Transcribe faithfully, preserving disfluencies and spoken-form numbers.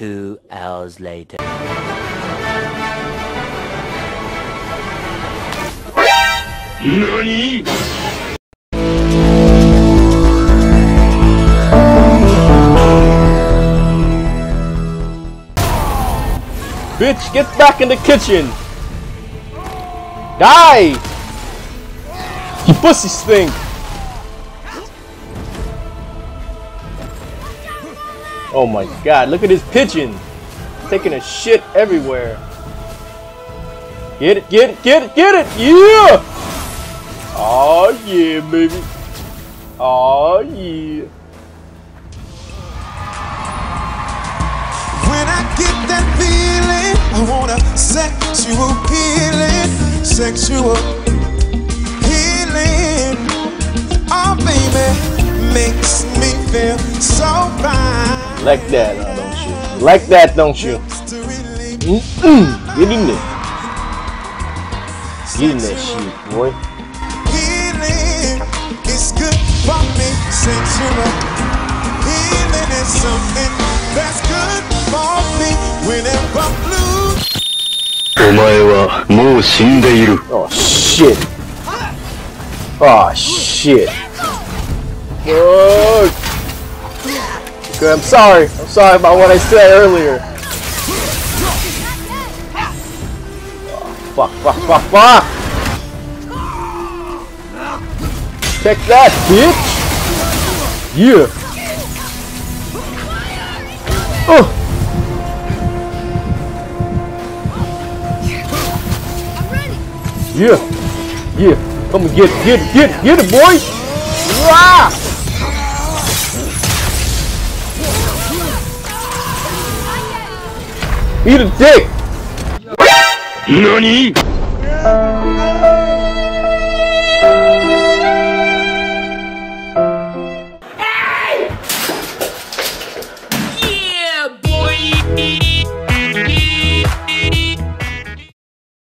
Two hours later. NANI?! Bitch, get back in the kitchen! Die! You pussy stink! Oh my god, look at his pigeon! Taking a shit everywhere. Get it, get it, get it, get it! Yeah! Oh yeah, baby. Oh yeah. When I get that feeling, I want a sexual healing, sexual healing. Oh baby, makes me feel so fine. Like that, uh, don't you? Like that, don't you? Mm-mm. Get in there. Get in that shit, boy. Healing is good for me. Sexual healing is something that's good for me. Whenever blue. お前はもう死んでいる。 Oh shit. Oh shit. Fuck. Okay, I'm sorry. I'm sorry about what I said earlier. Oh, fuck, fuck, fuck, fuck. Take that, bitch. Yeah. Oh. Yeah. Yeah. Come and get it, get it, get it, get it, boy. Rah! Eat a dick! NANI?!